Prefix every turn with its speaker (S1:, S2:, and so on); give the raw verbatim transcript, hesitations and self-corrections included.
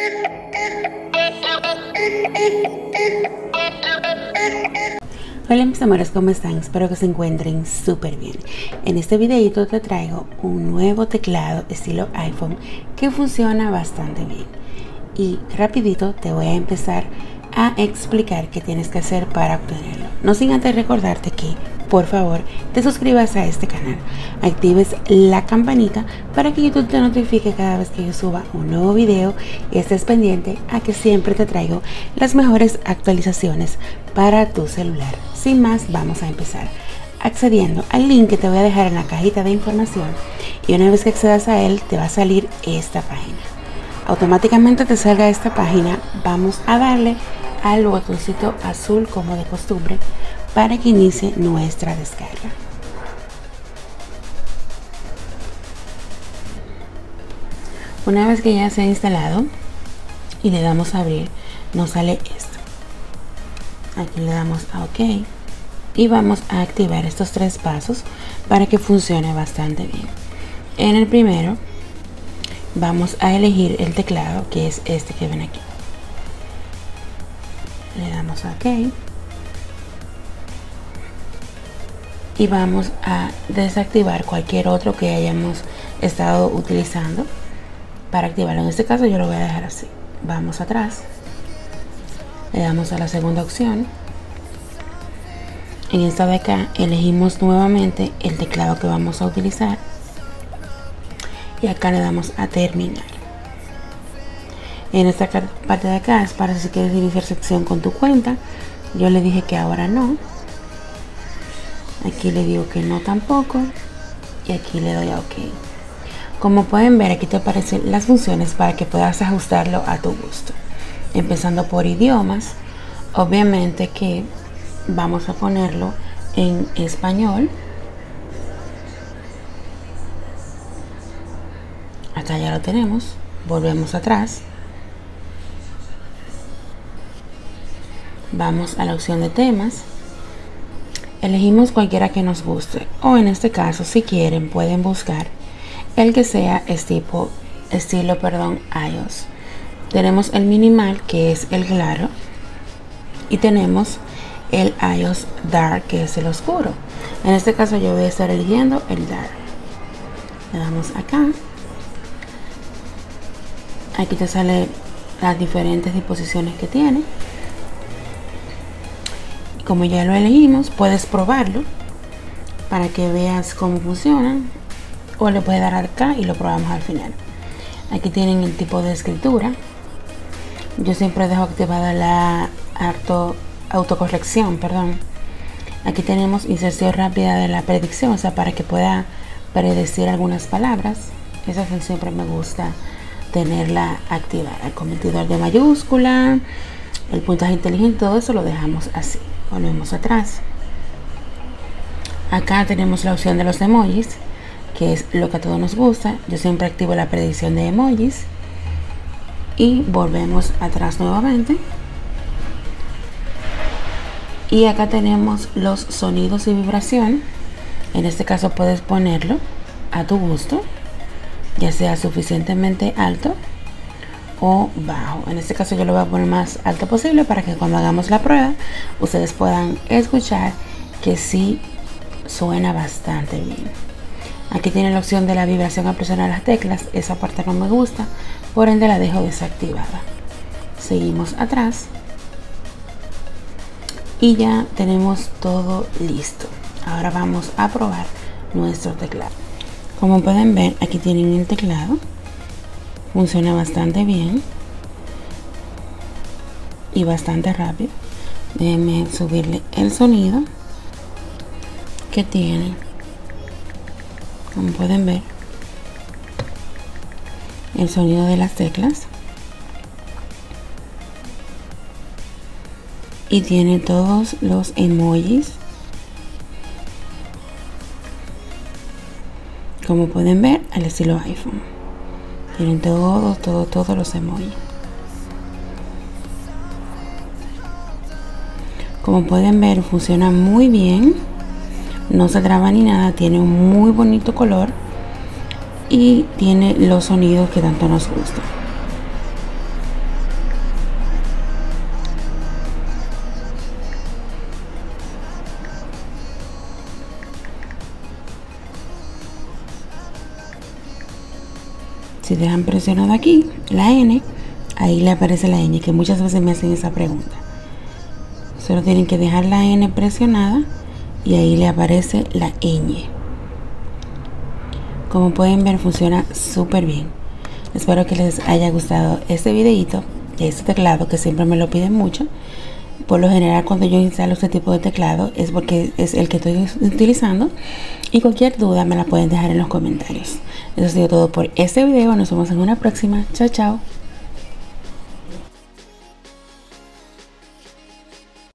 S1: Hola mis amores, ¿cómo están? Espero que se encuentren súper bien. En este videito te traigo un nuevo teclado estilo iPhone que funciona bastante bien. Y rapidito te voy a empezar a explicar qué tienes que hacer para obtenerlo. No sin antes recordarte que por favor te suscribas a este canal, actives la campanita para que YouTube te notifique cada vez que yo suba un nuevo video y estés pendiente a que siempre te traigo las mejores actualizaciones para tu celular. Sin más, vamos a empezar accediendo al link que te voy a dejar en la cajita de información, y una vez que accedas a él te va a salir esta página. Automáticamente te salga esta página, vamos a darle al botoncito azul como de costumbre para que inicie nuestra descarga. Una vez que ya se ha instalado y le damos a abrir, nos sale esto. Aquí le damos a OK y vamos a activar estos tres pasos para que funcione bastante bien. En el primero vamos a elegir el teclado, que es este que ven aquí. Le damos a OK y vamos a desactivar cualquier otro que hayamos estado utilizando para activarlo. En este caso yo lo voy a dejar así. Vamos atrás, le damos a la segunda opción. En esta de acá elegimos nuevamente el teclado que vamos a utilizar y acá le damos a terminar. En esta parte de acá es para si quieres iniciar sección con tu cuenta. Yo le dije que ahora no. Aquí le digo que no tampoco y aquí le doy a OK. Como pueden ver, aquí te aparecen las funciones para que puedas ajustarlo a tu gusto. Empezando por idiomas, obviamente que vamos a ponerlo en español. Acá ya lo tenemos. Volvemos atrás. Vamos a la opción de temas. Elegimos cualquiera que nos guste, o en este caso, si quieren, pueden buscar el que sea estilo, estilo perdón, iOS. Tenemos el minimal, que es el claro, y tenemos el iOS Dark, que es el oscuro. En este caso yo voy a estar eligiendo el Dark. Le damos acá. Aquí te sale las diferentes disposiciones que tiene. Como ya lo elegimos, puedes probarlo para que veas cómo funciona, o le puedes dar acá y lo probamos al final. Aquí tienen el tipo de escritura. Yo siempre dejo activada la auto, autocorrección, perdón. Aquí tenemos inserción rápida de la predicción, o sea, para que pueda predecir algunas palabras. Esa función siempre me gusta tenerla activada. El convertidor de mayúscula, el puntaje inteligente, todo eso lo dejamos así. Volvemos atrás. Acá tenemos la opción de los emojis, que es lo que a todos nos gusta. Yo siempre activo la predicción de emojis y volvemos atrás nuevamente. Y acá tenemos los sonidos y vibración. En este caso puedes ponerlo a tu gusto, ya sea suficientemente alto o bajo. En este caso yo lo voy a poner más alto posible para que cuando hagamos la prueba ustedes puedan escuchar que sí suena bastante bien. Aquí tiene la opción de la vibración al presionar las teclas. Esa parte no me gusta, por ende la dejo desactivada. Seguimos atrás y ya tenemos todo listo. Ahora vamos a probar nuestro teclado. Como pueden ver, aquí tienen el teclado. Funciona bastante bien y bastante rápido. Déjenme subirle el sonido que tiene. Como pueden ver, el sonido de las teclas, y tiene todos los emojis. Como pueden ver, al estilo iPhone. Tienen todos, todos, todos los emojis. Como pueden ver, funciona muy bien. No se traba ni nada. Tiene un muy bonito color. Y tiene los sonidos que tanto nos gustan. Si dejan presionado aquí la N, ahí le aparece la ñ, que muchas veces me hacen esa pregunta. Solo tienen que dejar la N presionada y ahí le aparece la ñ. Como pueden ver, funciona súper bien. Espero que les haya gustado este videito de este teclado, que siempre me lo piden mucho. Por lo general, cuando yo instalo este tipo de teclado es porque es el que estoy utilizando, y cualquier duda me la pueden dejar en los comentarios. Eso ha sido todo por este video. Nos vemos en una próxima. Chao, chao.